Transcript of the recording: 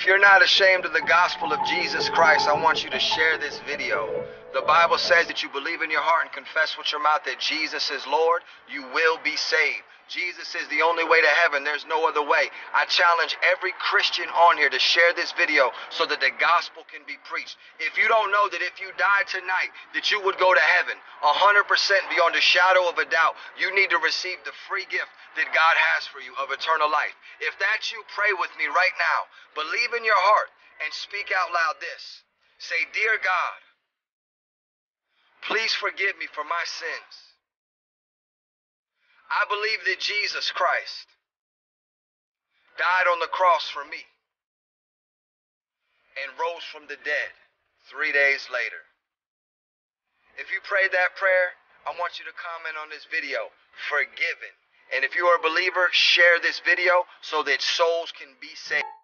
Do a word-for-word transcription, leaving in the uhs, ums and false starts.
you're not ashamed of the gospel of Jesus Christ, I want you to share this video. The Bible says that you believe in your heart and confess with your mouth that Jesus is Lord, you will be saved. Jesus is the only way to heaven. There's no other way. I challenge every Christian on here to share this video so that the gospel can be preached. If you don't know that if you died tonight, that you would go to heaven, one hundred percent beyond a shadow of a doubt, you need to receive the free gift that God has for you of eternal life. If that's you, pray with me right now. Believe in your heart and speak out loud this. Say, "Dear God, please forgive me for my sins. I believe that Jesus Christ died on the cross for me and rose from the dead three days later." If you prayed that prayer, I want you to comment on this video, "Forgiven." And if you are a believer, share this video so that souls can be saved.